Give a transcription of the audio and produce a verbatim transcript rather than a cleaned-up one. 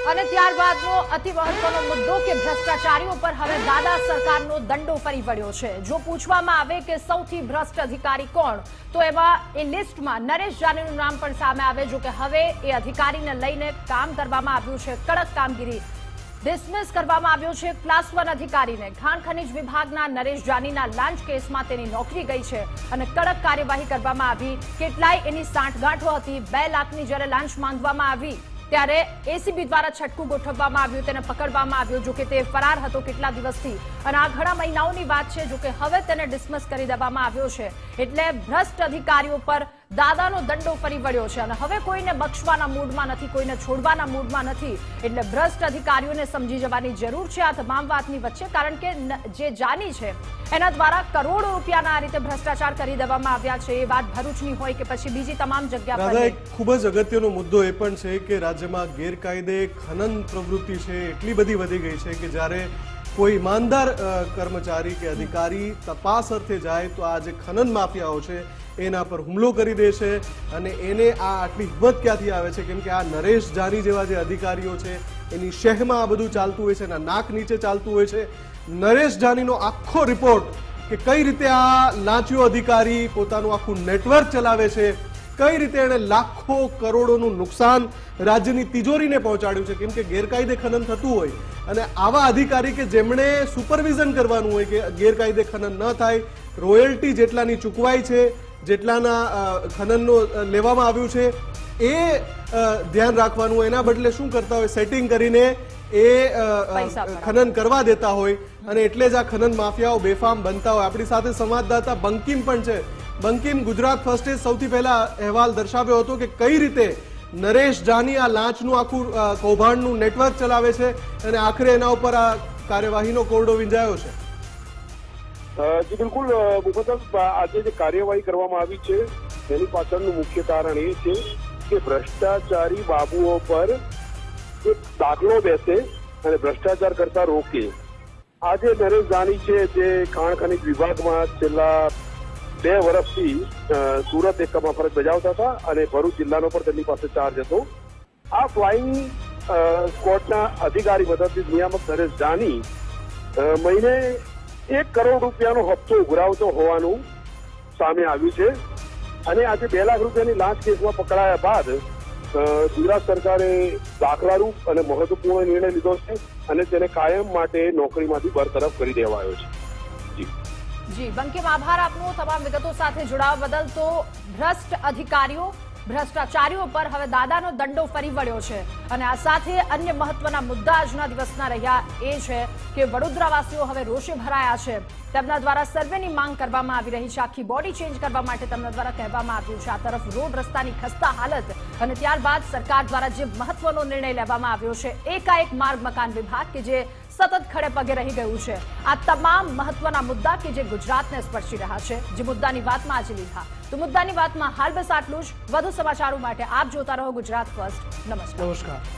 અને ત્યારબાદનો અતિ મહત્વનો મુદ્દો કે ભ્રષ્ટાચારીઓ પર હવે દાદા સરકારનો દંડો ફરી વળ્યો છે। જો પૂછવામાં આવે કે સૌથી ભ્રષ્ટ અધિકારી કોણ, તો એમાં એ લિસ્ટમાં નરેશ જાનીનું નામ પણ સામે આવે। જો કે હવે એ અધિકારીને લઈને કામ કરવામાં આવ્યું છે, કડક કામગીરી ડિસમિસ કરવામાં આવ્યો છે। ક્લાસ વન અધિકારીને ખાણ ખનીજ વિભાગના નરેશ જાનીના લાંચ કેસમાં તેની નોકરી ગઈ છે અને કડક કાર્યવાહી કરવામાં આવી। કેટલાય એની સાંઠગાંઠો હતી। બે લાખની જ્યારે લાંચ માંગવામાં આવી ત્યારે એસીબી દ્વારા છટકું ગોઠવવામાં આવ્યું, તેને પકડવામાં આવ્યો। જો કે તે ફરાર હતો કેટલા દિવસથી અને આ ઘણા મહિનાઓની વાત છે। જો કે હવે તેને ડિસમિસ કરી દેવામાં આવ્યો છે, એટલે ભ્રષ્ટ અધિકારીઓ પર દાદાનો દંડો ફરી વળ્યો છે અને હવે કોઈને બક્ષવાના મૂડમાં નથી, કોઈને છોડવાના મૂડમાં નથી। એટલે ભ્રષ્ટ અધિકારીઓને સમજી જવાની જરૂર છે આ તમામ વાતની વચ્ચે, કારણ કે જે જાની છે એના દ્વારા કરોડો રૂપિયાના આ રીતે ભ્રષ્ટાચાર કરી દેવામાં આવ્યા છે। એ વાત ભરૂચની હોય કે પછી બીજી તમામ જગ્યા પર। ખૂબ જ અગત્યનો મુદ્દો એ પણ છે કે રાજ્યમાં ગેરકાયદે ખનન પ્રવૃત્તિ છે એટલી બધી વધી ગઈ છે કે જ્યારે કોઈ ઈમાનદાર કર્મચારી કે અધિકારી તપાસ અર્થે જાય તો આ જે ખનન માફિયાઓ છે એના પર હુમલો કરી દે છે અને એને આ આટલી હિંમત ક્યાંથી આવે છે? કેમ કે આ નરેશ જાની જેવા જે અધિકારીઓ છે એની શહેમાં આ બધું ચાલતું હોય છે, એના નાક નીચે ચાલતું હોય છે। નરેશ જાનીનો આખો રિપોર્ટ કે કઈ રીતે આ લાંચિયો અધિકારી પોતાનું આખું નેટવર્ક ચલાવે છે, કઈ રીતે એણે લાખો કરોડોનું નુકસાન રાજ્યની તિજોરીને પહોંચાડ્યું છે। કેમ કે ગેરકાયદે ખનન થતું હોય અને આવા અધિકારી કે જેમણે સુપરવિઝન કરવાનું હોય કે ગેરકાયદે ખનન ન થાય, રોયલ્ટી જેટલાની ચૂકવાઈ છે, જેટલાના ખનનનો લેવામાં આવ્યું છે એ ધ્યાન રાખવાનું હોય, એના બદલે શું કરતા હોય, સેટિંગ કરીને એ ખનન કરવા દેતા હોય અને એટલે જ આ ખનન માફિયાઓ બેફામ બનતા હોય। આપણી સાથે સંવાદદાતા બંકિમ પણ છે। બંકિમ, ગુજરાત ફર્સ્ટે સૌથી પહેલા અહેવાલ દર્શાવ્યો હતો કે કઈ રીતે નરેશ જાની આ લાંચનું આખું કૌભાંડનું નેટવર્ક ચલાવે છે અને આખરે એના ઉપર આ કાર્યવાહીનો કોરડો વિંજાયો છે। જી બિલકુલ મુફદ્દલ, આજે જે કાર્યવાહી કરવામાં આવી છે તેની પાછળનું મુખ્ય કારણ એ છે કે ભ્રષ્ટાચારી બાબુઓ પર એક દાખલો બેસે અને ભ્રષ્ટાચાર કરતા રોકે। આજે નરેશ જાની છે જે ખાણ ખનીજ વિભાગમાં છેલ્લા બે વર્ષથી સુરત એકમમાં ફરજ બજાવતા હતા અને ભરૂચ જિલ્લાનો પણ તેમની પાસે ચાર્જ હતો। આ ફ્લાઇંગ સ્ક્વોડના અધિકારી મદદથી નિયામક નરેશ જાની મહિને એક કરોડ રૂપિયાનો હપ્તો ઉઘરાવતો હોવાનું સામે આવ્યું છે અને આજે બે લાખ રૂપિયાની લાંચ કેસમાં પકડાયા બાદ ગુજરાત સરકારે દાખલારૂપ અને મહત્વપૂર્ણ નિર્ણય લીધો છે અને તેને કાયમ માટે નોકરીમાંથી બરતરફ કરી દેવાયો છે। જી બંકિમ, આભાર આપનો તમામ વિગતો સાથે જોડાવા બદલ। તો ભ્રષ્ટ અધિકારીઓ ભ્રષ્ટાચારીઓ પર હવે દાદાનો દંડો ફરી વળ્યો છે અને આ સાથે અન્ય મહત્વના મુદ્દા આજના દિવસના રહ્યા એ છે કે વડોદરાવાસીઓ હવે રોષે ભરાયા છે। તેમના દ્વારા સર્વેની માંગ કરવામાં આવી રહી છે, આખી બોડી ચેન્જ કરવા માટે તેમના દ્વારા કહેવામાં આવ્યું છે। આ તરફ રોડ રસ્તાની ખસ્તા હાલત અને ત્યારબાદ સરકાર દ્વારા જે મહત્વનો નિર્ણય લેવામાં આવ્યો છે, એકાએક માર્ગ મકાન વિભાગ કે જે સતત ખડે પગે રહી ગયું છે। આ તમામ મહત્વના મુદ્દા કે જે ગુજરાતને સ્પર્શી રહ્યા છે, જે મુદ્દાની વાતમાં આજે લીધા। તો મુદ્દાની વાતમાં હાલ બસ આટલું જ। વધુ સમાચારો માટે આપ જોતા રહો ગુજરાત ફર્સ્ટ। નમસ્કાર। નમસ્કાર।